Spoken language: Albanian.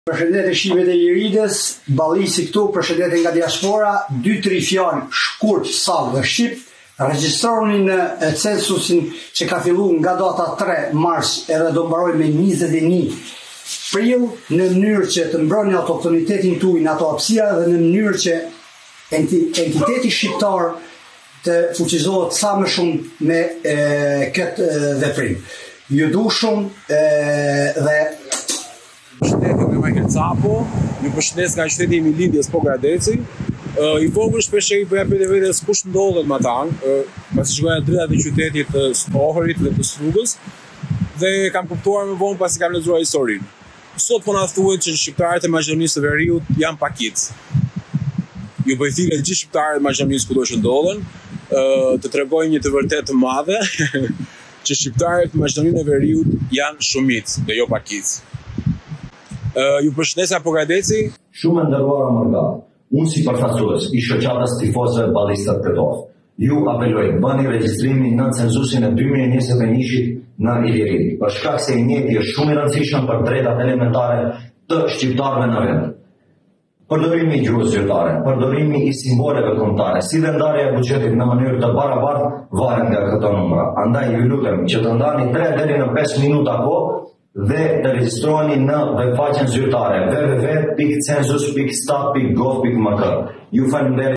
Përshëndetje shqipe të Liridës, Ballisi këtu, përshëndetje nga diaspora, 2-3 fjalë shkurt sallë dhe shqip. Regjistroni në censusin që ka filluar nga data 3 mars edhe do mbaroj me 21 prill, në mënyrë që të mbrojnë autoktonitetin tuaj në ato hapësira dhe në mënyrë që entiteti shqiptar të fuqizohet sa më shumë me këtë veprim. Ju du shumë dhe Përshëndetje me Michael Capo, ju përshëndes nga qyteti i Lindjes Pogradeci. I vogël shpesh i bëja pyetje vetes kush ndodhet me ata, pasi shkoja drejt te qytetit të Stohërit dhe të Strugës dhe kam kuptuar më vonë pasi kam lexuar historinë. Sot po na thuhet që shqiptarët e Maqedonisë së Veriut janë pakic. Ju bëj thirrje të gjithë shqiptarët e Maqedonisë kudo që ndodhen, të tregojnë një të vërtetë të madhe që shqiptarët e Maqedonisë së Veriut janë shumicë dhe jo pakic. Ju përshëndesja Pogradeci. Shumë e nderuara Morgan, unë si përfaqësues i shoqatës tifoze ballistat Tetov, ju apeloj bëni regjistrimin në censusin e 2021-shit në Iliri, për shkak se i njëjti është shumë i rëndësishëm për drejtat elementare të shqiptarëve në vend. Përdorimi i gjuhës zyrtare, përdorimi i simboleve kombëtare, si dhe ndarja e buxhetit në mënyrë të barabartë varet nga këto numra. Andaj ju lutem që të ndani 3 deri në 5 minuta kohë dhe të regjistroheni në webfaqen zyrtare www.census.stat.gov.mk. Ju falenderoj.